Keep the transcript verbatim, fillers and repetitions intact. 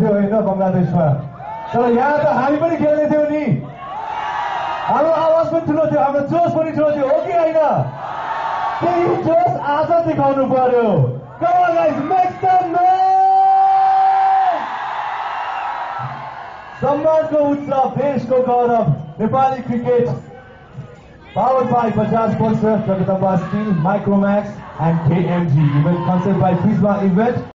थियो होइन बङ्गलादेशमा, तर यहाँ त हामी पनि खेल्ने थियौँ नि। हाम्रो आवाज पनि ठुलो थियो, हाम्रो जोस पनि ठुलो थियो, हो कि होइन? त्यही जोस आज देखाउनु पर्यो। Come on guys, make some noise! सम्मानको उत्सव, देशको गौरव, Nepali cricket, powered by Bajaj Pulsar, Jagdamba Steel, Micromax and K M G. Event sponsored by Prisma Event.